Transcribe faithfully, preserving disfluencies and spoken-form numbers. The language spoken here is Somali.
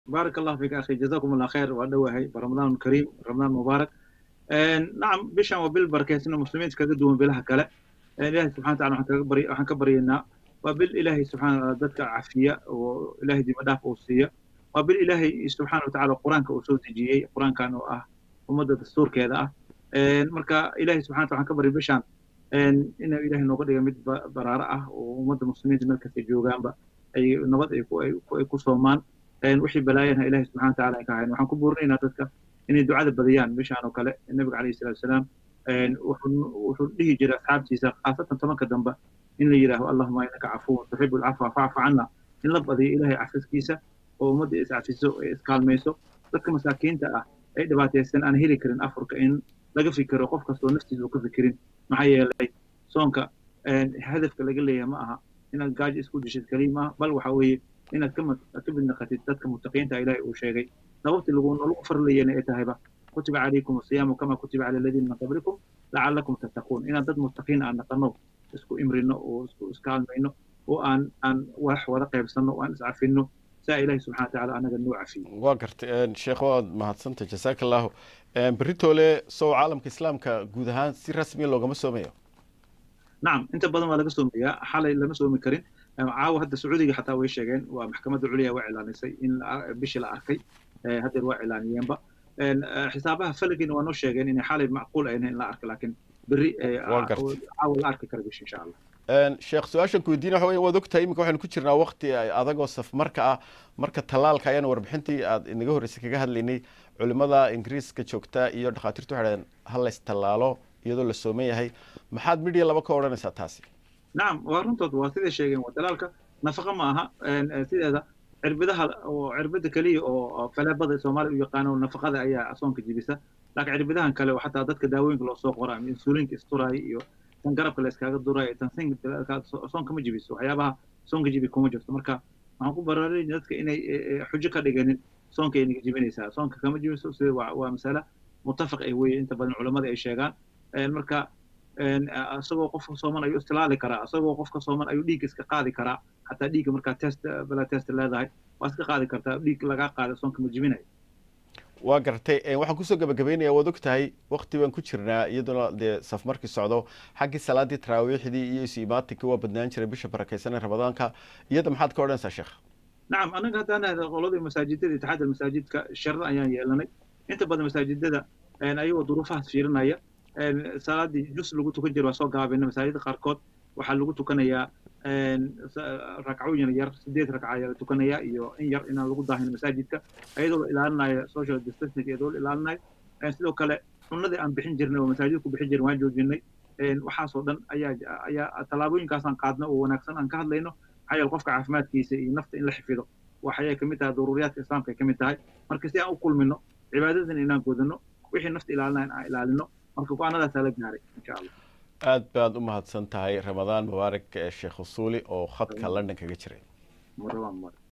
بارك الله فيك أخي، جزاكم الله خير وأدوهي برمضان كريم، رمضان مبارك. آن، نعم بشان وبالبركة المسلمين كقدوا بلها كلا. إلهي سبحانه وتعالى وحن كبري وحن كبرينا، وبالإلهي سبحانه وتعالى ذاتك عافية، وإلهي دي مدافع وصية، وبالإلهي سبحانه وتعالى القرآن كأسود جي القرآن كانوا أه ومدة السور كذا. آن، مركا إلهي سبحانه وتعالى كبري بشان إن إن إلهي نقول يمد برارة ومدة المسلمين الملكة جوجان با أي نبض أي كو أي كو أي كوسومان. إن وحي بلاينها إلهي سبحانه وتعالى كهين وحن كبرنا ذاتك إن الدعاء البديان بشان وكلا النبي عليه الصلاة والسلام wuxuu dhihi jiray asxaabtiisa khaasatan tobanka dambe in la yidhaaho allahuma innaka cafuwun tuxibu alcafwa facfu cana in la badiyo ilaahay cafiskiisa oo ummadda iscafiso ee iskaalmayso dadka masaakiinta ah ay dhibaataysan aan heli karin afurka in laga fikiro qof kastoo naftiisa uu ka fikirin maxaa yeelay soonka hadafka laga leeyahay ma aha inaad gaajo isku dishid kaliya maaha bal waxa weeye inaad ka mid naqatid dadka mutaqiinta ilaahay uu sheegay sababtii lagu lagu farlayana ay tahayba كتب عليكم الصيام كما كتب على الذين من قبلكم لعلكم تتقون إن ضد متقين أن نقنو اسكو إمرنا واسكو إسكال منه وأن أن وح ورقة بسنه وأن عارفينه سائله سبحانه وتعالى أنا جنوع فيه. وقرت الشيخ واد ما هتصنت جزاك الله بريتولي سو عالم كإسلام كجودهان سير رسمي لو جم سوميه. نعم أنت بدل ما لقيتهم يا حالة لما سووا مكرين عاو هذا السعودي حتى ويش جين ومحكمة العليا وإعلان سي إن بيش الأركي هذا الوإعلان ينبأ حسابها فلقين وانو sheegeen in xalay macquul ay in la arko laakiin bari aw la arki karo insha Allah. een sheekh su'aashan ku diina waxa wad ogtahay imika waxaan ku jirnaa waqti adag oo saf marka ah marka talaalka ayaan warbixintii aad inaga horeysay kaga hadlaynay culimada Ingiriiska joogta iyo dhaqaatiirtu waxaan hal is talaalo iyadoo la sooman yahay maxaad midhiya laba ka oranaysaa taasi. نعم waruntood waa sida sheegeen waa talaalka nafaqa ma aha sideeda cirbidaha oo cirbida kaliya oo faleebada Soomaaliya u yaqaan nafaqada ayaa soonka jibisa laakiin cirbidahan kale waxa taa dadka daawooyinka loo soo qoraa insulinka isturay iyo tan garabka la iskaga duray tan sinka soonka ma jibiso waxyaabaha soonka jibi kuma jirto marka waxaan ku baraarujin dadka inay xujo ka dhiganin soonka inay jibinaysaa soonka kama jibiso sida waa mas'ala muttafaq ay weey inta badan culimada ay sheegaan marka asagoo qofka sooman ayuu istilaali karaa asagoo qofka sooman ayuu dhiig iska qaadi karaa hatta dhiig marka test bala test leedahay waa iska qaadi kartaa dhiig laga qaado soonka ma jibinay waa gartay waxaan ku soo gabagabeynayaa wad ogtahay waqti baan ku jirnaa iyadoo de saf markii socdo xaqi salaadii taraawiixdii iyo isiimaatinka waa badnaan jiray bisha barakeysan ramadaanka iyada maxaad ka oranaysaa sheekh نعم أنا قد أنا قولي مساجد اتحاد المساجد كشر أيام يلنا أنت بدل مساجد أنا أيوة ظروفها سيرنا يا صلاة جس لقوا تكجر وسوق قابلنا مساجد خاركوت وحلقوا تكنيا ركعوين ير سديت ركعة تكنيا إيو إن ير إن لقوا ضاهن المساجد كا أيضا إلى أن سوشيال ديستنسنج أيضا إلى أن سلو كلا سنة أن بحجرنا ومساجدكم بحجر واجو جنة وحاصلا أيا أيا طلابين كاسان قادنا ونكسن أن كهد لينه حيا القفك عفمات كيسي نفط إن لحفظه وحيا كمتها ضروريات الإسلام كمتها مركزية أو كل منه عبادة إن نقودنه وحي النفط إلى أن إلى أنه مركب أنا لا سالك ناري إن شاء الله. aad baad u mahadsan tahay ramadaan mubaarak sheekh usuuli oo khadka London kaga jiray. Marwan